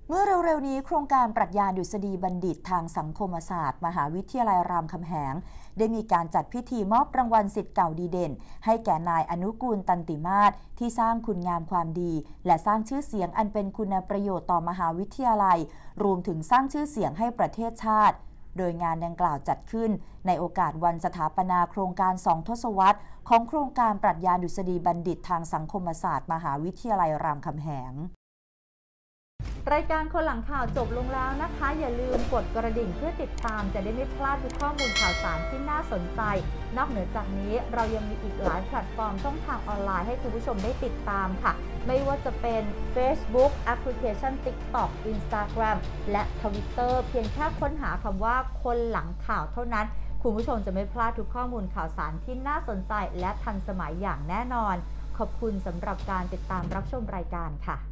เมื่อเร็วๆนี้โครงการปรัชญาดุษฎีบัณฑิตทางสังคมศาสตร์มหาวิทยาลัยรามคำแหงได้มีการจัดพิธีมอบรางวัลศิษย์เก่าดีเด่นให้แก่นายอนุกูลตันติมาศที่สร้างคุณงามความดีและสร้างชื่อเสียงอันเป็นคุณประโยชน์ต่อมหาวิทยาลัยรวมถึงสร้างชื่อเสียงให้ประเทศชาติโดยงานดังกล่าวจัดขึ้นในโอกาสวันสถาปนาโครงการ2 ทศวรรษของโครงการปรัชญาดุษฎีบัณฑิตทางสังคมศาสตร์มหาวิทยาลัยรามคำแหงรายการคนหลังข่าวจบลงแล้วนะคะอย่าลืมกดกระดิ่งเพื่อติดตามจะได้ไม่พลาดทุกข้อมูลข่าวสารที่น่าสนใจนอกเหนือจากนี้เรายังมีอีกหลายแพลตฟอร์มช่องทางออนไลน์ให้คุณผู้ชมได้ติดตามค่ะไม่ว่าจะเป็น Facebook แอปพลิเคชัน TikTok Instagram และ Twitter เพียงแค่ค้นหาคำว่าคนหลังข่าวเท่านั้นคุณผู้ชมจะไม่พลาดทุกข้อมูลข่าวสารที่น่าสนใจและทันสมัยอย่างแน่นอนขอบคุณสำหรับการติดตามรับชมรายการค่ะ